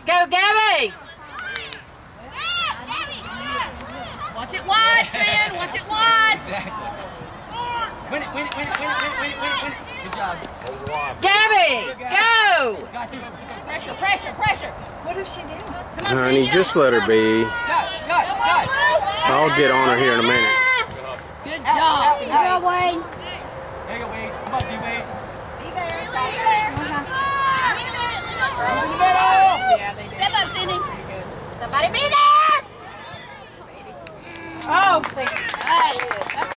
Go, Gabby! Watch it wide, Trin. Watch it wide. Win it, win it, win it, win it, win it, win it, win it. Good job. Gabby, go! Pressure, pressure, pressure. What if she did? Come on, Honey, just let her be. Cut. I'll get on her here in a minute. Good job. Good job, Wade. There you go, Wade. Come on, D-Wade. Be there. In the middle. Yeah, they did. Step up, Sydney. Somebody be there! Oh, thank you.